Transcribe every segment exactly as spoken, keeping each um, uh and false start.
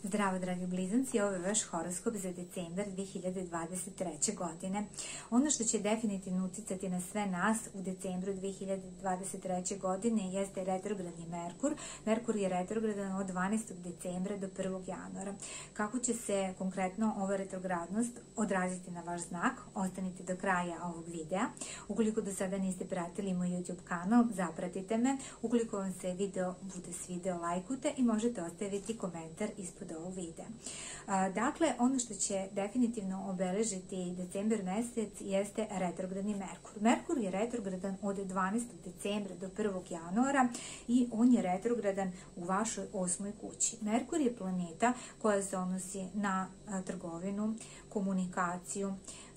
Zdravo, dragi blizanci, ovo je vaš horoskop za decembar dve hiljade dvadeset treće. godine. Ono što će definitivno uticati na sve nas u decembru dve hiljade dvadeset treće. godine jeste retrogradni Merkur. Merkur je retrogradan od dvanaestog decembra do prvog januara. Kako će se konkretno ova retrogradnost odraziti na vaš znak? Ostanite do kraja ovog videa. Ukoliko do sada niste pratili moj YouTube kanal, zapratite me. Ukoliko vam se video bude svideo, lajkujte i možete ostaviti komentar ispod ovog videa. Dakle, ono što će definitivno obeležiti decembar mesec jeste retrogradni Merkur. Merkur je retrogradan od dvanaestog decembra do prvog januara i on je retrogradan u vašoj osmoj kući. Merkur je planeta koja se odnosi na trgovinu, komunikaciju.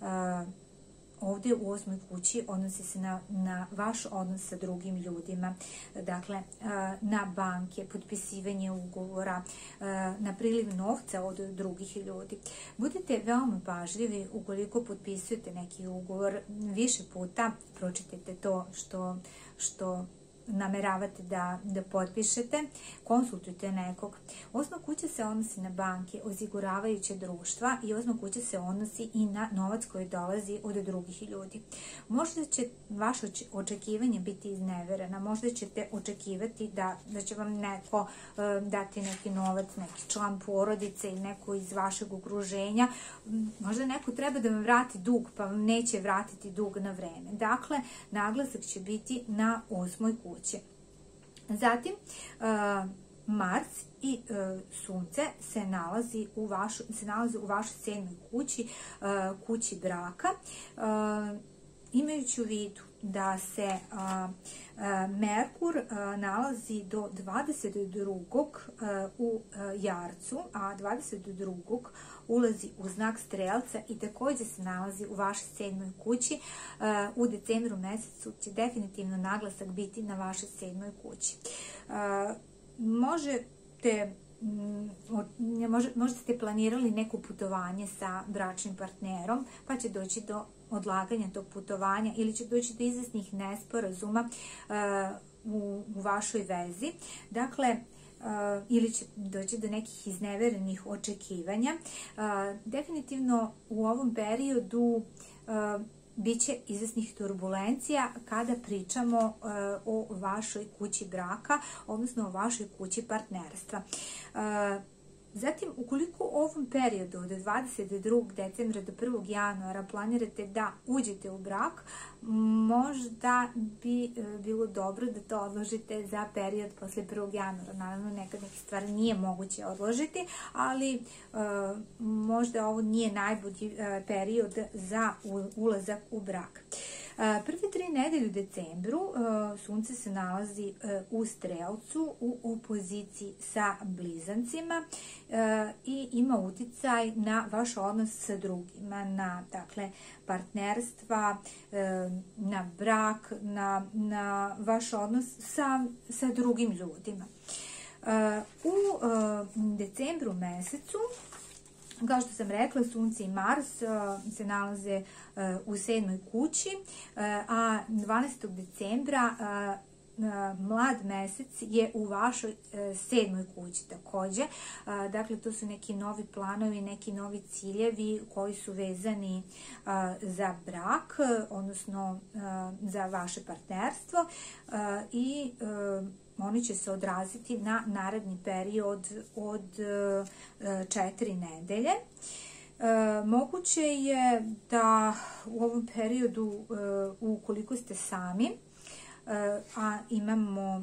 Ovdje u osmoj kući odnosi se na, na vaš odnos sa drugim ljudima, dakle na banke, potpisivanje ugovora, na priliv novca od drugih ljudi. Budite veoma pažljivi ukoliko potpisujete neki ugovor više puta, pročitajte to što, što nameravate da, da potpišete, konsultujte nekog. Osma kuća se odnosi na banke, osiguravajuće društva i osma kuća se odnosi i na novac koji dolazi od drugih ljudi. Možda će vaše očekivanje biti izneverena, možda ćete očekivati da, da će vam neko uh, dati neki novac, neki član porodice ili neko iz vašeg okruženja. Možda neko treba da vam vrati dug, pa vam neće vratiti dug na vreme. Dakle, naglasak će biti na osmoj kući. Zatim, Mars i Sunce se nalazi u vašoj, se nalazi u vašoj sedmoj kući, kući braka, imajući u vidu da se Merkur nalazi do dvadeset drugog u Jarcu, a dvadeset drugog ulazi u znak Strelca i također se nalazi u vašoj sedmoj kući. U decembru mesecu će definitivno naglasak biti na vašoj sedmoj kući. Možete Možda ste planirali neko putovanje sa bračnim partnerom, pa će doći do odlaganja tog putovanja ili će doći do izvesnih nesporazuma u, u vašoj vezi. Dakle, ili će doći do nekih izneverenih očekivanja. Definitivno u ovom periodu biće izvesnih turbulencija kada pričamo o vašoj kući braka, odnosno o vašoj kući partnerstva. Zatim, ukoliko u ovom periodu od dvadeset drugog decembra do prvog januara planirate da uđete u brak, možda bi bilo dobro da to odložite za period posle prvog januara. Naravno, nekad neke stvari nije moguće odložiti, ali možda ovo nije najbolji period za ulazak u brak. Prve tri nedelje u decembru Sunce se nalazi u Strelcu u opoziciji sa blizancima i ima uticaj na vaš odnos sa drugima, na dakle, partnerstva, na brak, na, na vaš odnos sa, sa drugim ljudima. U decembru mesecu, kao što sam rekla, Sunce i Mars se nalaze u sedmoj kući, a dvanaestog decembra mlad mesec je u vašoj sedmoj kući također. Dakle, to su neki novi planovi, neki novi ciljevi koji su vezani za brak, odnosno za vaše partnerstvo i oni će se odraziti na naredni period od četiri nedelje. Moguće je da u ovom periodu, ukoliko ste sami, a imamo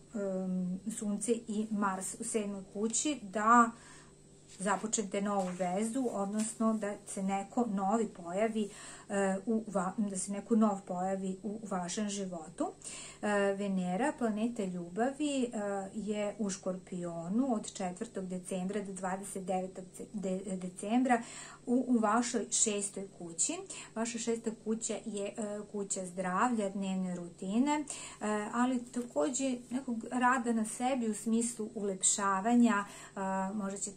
Sunce i Mars u sedmoj kući, da započnete novu vezu, odnosno da se neko novi pojavi u, da se neko nov pojavi u vašem životu. Venera, planeta ljubavi, je u Škorpionu od četvrtog decembra do dvadeset devetog decembra u, u vašoj šestoj kući. Vaša šesta kuća je kuća zdravlja, dnevne rutine, ali također nekog rada na sebi u smislu ulepšavanja. Možda ćete želiti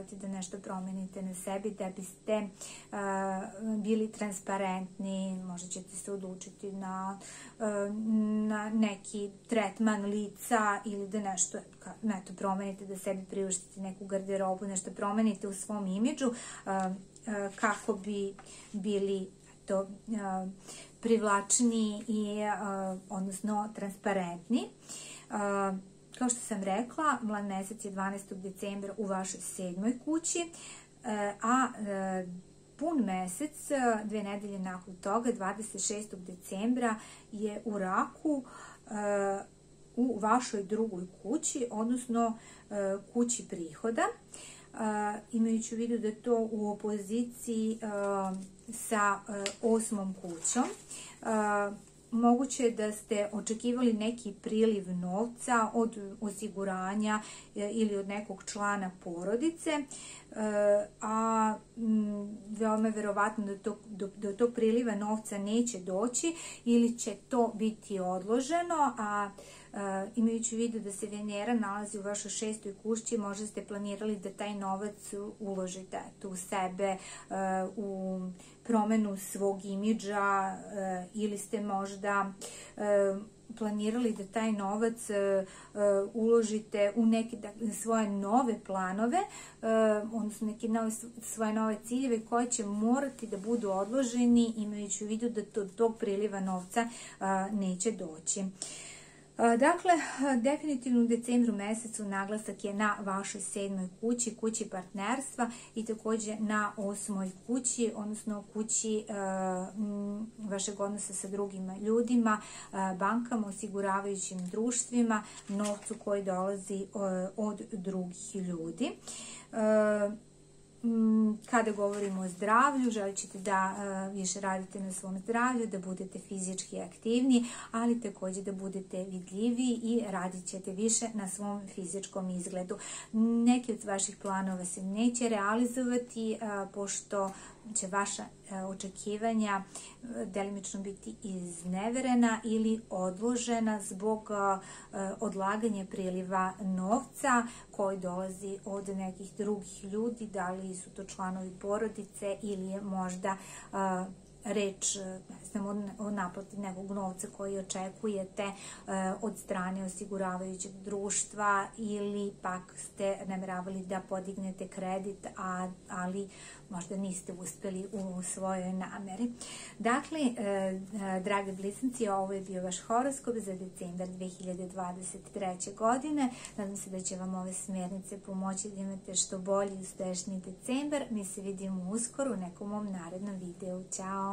morate da nešto promenite na sebi da biste bili transparentni, možda ćete se odlučiti na, na neki tretman lica ili da nešto eto, promenite, da sebi priuštite neku garderobu, nešto promenite u svom imidžu kako bi bili to, privlačni i odnosno transparentni. Kao što sam rekla, mlad mesec je dvanaestog decembra u vašoj sedmoj kući, a pun mesec, dve nedelje nakon toga, dvadeset šestog decembra je u Raku u vašoj drugoj kući, odnosno kući prihoda. Imajući u vidu da je to u opoziciji sa osmom kućom, moguće je da ste očekivali neki priliv novca od osiguranja ili od nekog člana porodice, a veoma je verovatno da do, do, do tog priliva novca neće doći ili će to biti odloženo, a imajući u vidu da se Venera nalazi u vašoj šestoj kući, možda ste planirali da taj novac uložite u sebe, u promenu svog imidža, ili ste možda planirali da taj novac uložite u neke svoje nove planove, odnosno neke nove, svoje nove ciljeve koje će morati da budu odloženi, imajući u vidu da do tog priliva novca neće doći. Dakle, definitivno u decembru mesecu naglasak je na vašoj sedmoj kući, kući partnerstva i također na osmoj kući, odnosno kući vašeg odnosa sa drugim ljudima, bankama, osiguravajućim društvima, novcu koji dolazi od drugih ljudi. Kada govorimo o zdravlju, želit ćete da više radite na svom zdravlju, da budete fizički aktivni, ali također da budete vidljiviji i radit ćete više na svom fizičkom izgledu. Neki od vaših planova se neće realizovati, pošto će vaša očekivanja delimično biti izneverena ili odložena zbog odlaganja priliva novca koji dolazi od nekih drugih ljudi, da li su to članovi porodice ili je možda reč, ne znam, o naplati nekog novca koji očekujete od strane osiguravajućeg društva, ili pak ste nameravali da podignete kredit, a, ali možda niste uspeli u svojoj nameri. Dakle, dragi blizanci, ovo je bio vaš horoskop za decembar dve hiljade dvadeset treće. godine. Nadam se da će vam ove smjernice pomoći da imate što bolji i uspešniji decembar. Mi se vidimo uskoro u nekom mom narednom videu. Ćao!